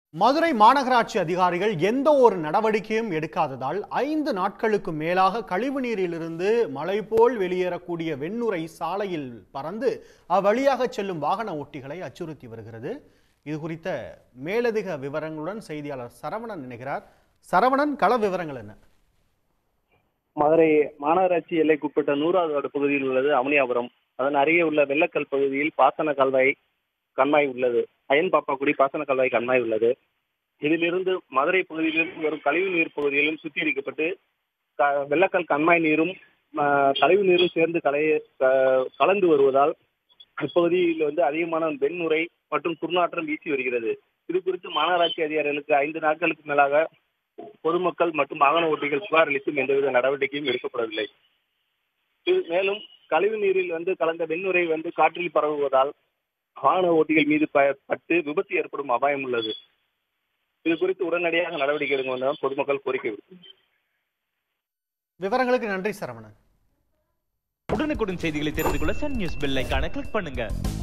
மதுரை மாநகராட்சி அதிகாரிகள் எந்த ஒரு நடவடிக்கையும் எடுக்காததால் 5 நாட்களுக்கு மேலாக கழிவுநீரிலிருந்து மழை போல் வெளியேறக்கூடிய வெண்ணுரை சாலையில் பறந்து அவ்வழியாக செல்லும் வாகன ஓட்டிகளை அச்சுறுத்தி வருகிறது. இது குறித்த மேலதிக விவரங்களுடன் செய்தியாளர் சரவணன் இணைகிறார். சரவணன், கள விவரங்கள் என்ன? மதுரை மாநகராட்சி எல்லைக்குட்பட்ட 100வது வார்டு பகுதியில் உள்ளது அமனியாபுரம். அதன் அருகே உள்ள வெள்ளக்கல் பகுதியில் பாசன கால்வாய் கண்மாய் உள்ளது. அயன்பாப்பாக்குடி பாசன கால்வாய் கண்மாய் உள்ளது. இதிலிருந்து மதுரை பகுதியிலிருந்து வரும் கழிவு நீர் பகுதியிலும் சுத்திகரிக்கப்பட்டு வெள்ளக்கல் கண்மாய் நீரும் கழிவு நீரும் சேர்ந்து கலந்து வருவதால் இப்பகுதியில் அதிகமான வெண்ணுரை மற்றும் துர்நாற்றம் வீசி வருகிறது. இது குறித்து மாநகராட்சி அதிகாரிகளுக்கு 5 நாட்களுக்கு மேலாக பொதுமக்கள் மற்றும் வாகன ஓட்டிகள் புகார் அளித்தும் எந்தவித நடவடிக்கையும் எடுக்கப்படவில்லை. மேலும் கழிவு நீரில் கலந்த வெண்ணுரை காற்றில் பரவுவதால் வாகன ஓட்டிகள் மீது பட்டு விபத்து ஏற்படும் அபாயம் உள்ளது. இது குறித்து உடனடியாக நடவடிக்கை எடுக்க பொதுமக்கள் கோரிக்கை விடுத்தனர். விவரங்களுக்கு நன்றி சரவணன். உடனுக்குடன் செய்திகளை தெரிந்து கொள்ள சன் நியூஸ் பெல் ஐகானை கிளிக் பண்ணுங்க.